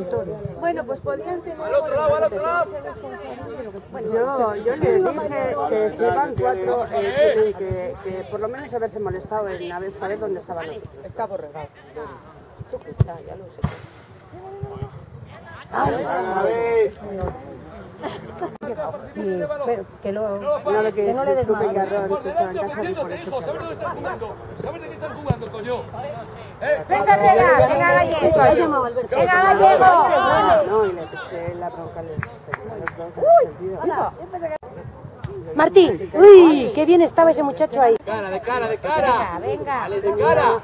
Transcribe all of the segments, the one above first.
Bueno, pues podían tener... ¡Al otro lado, al otro lado! Yo les dije que si van 4, tienen que por lo menos haberse molestado en saber dónde estaban los otros. Está borregado. Tú que está, ya lo sé. Sí, pero que no le des mal. ¿Sabes de qué están jugando, coño? Venga, venga, Gallego. Venga, Gallego. No, y les eché la bronca, Martín, uy, qué bien estaba ese muchacho ahí. De cara. Venga. Dale, de cara.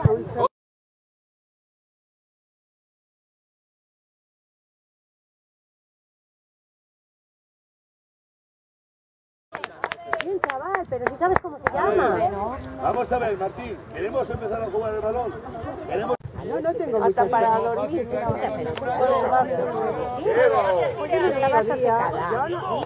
Bien, chaval, pero si sabes cómo se llama. Vamos a ver, Martín, queremos empezar a jugar el balón. Queremos... No tengo hasta para dormir. Estabas secada.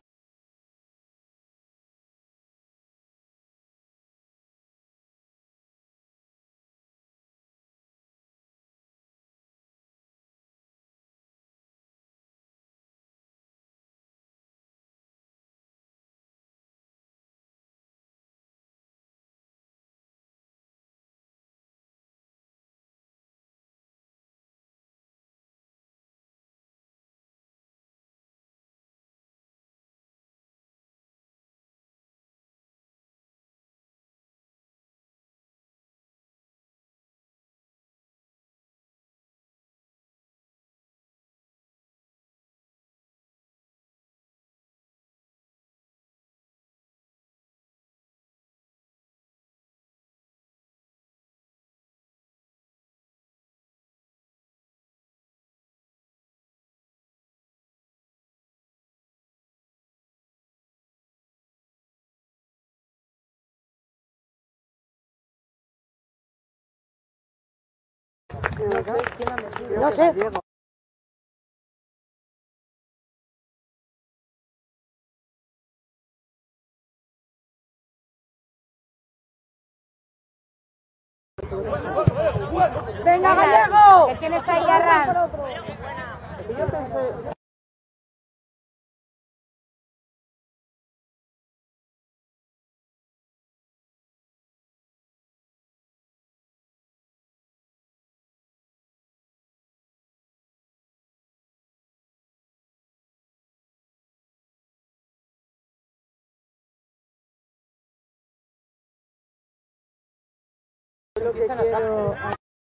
No sé. Venga, Gallego. Que tienes ahí a Ram. Lo que quiero...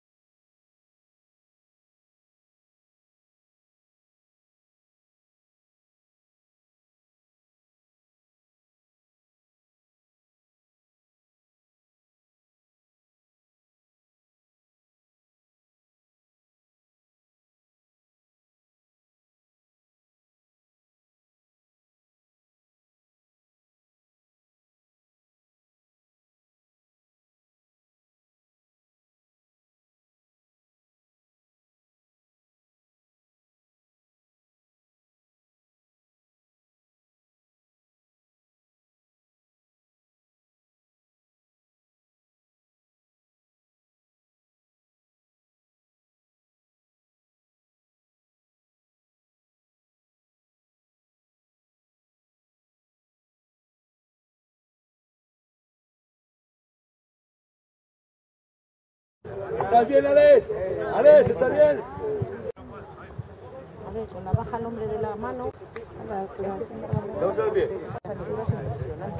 ¿Estás bien, Alex? Alex, ¿estás bien? A ver, con la baja el nombre de la mano. ¿Estamos bien?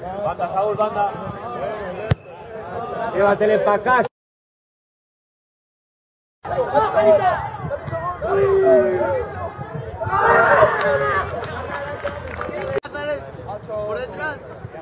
Banda, Saúl, banda. Llévatele para acá. Por detrás.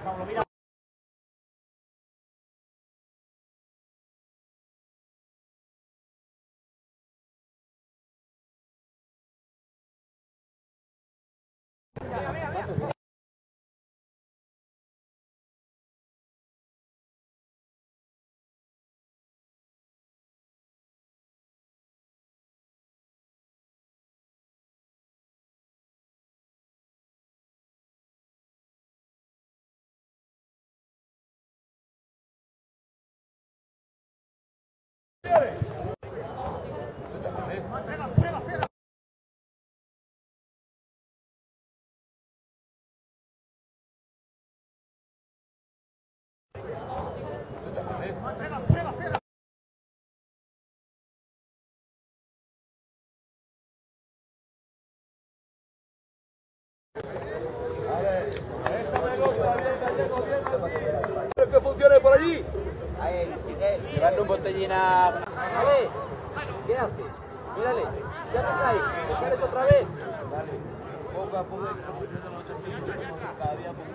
Que funcione por allí. Llevarle un botellín a... ver, ¿qué haces? Mírale, ¿qué haces ahí? ¿Te sales otra vez? Dale, poco a poco, cada día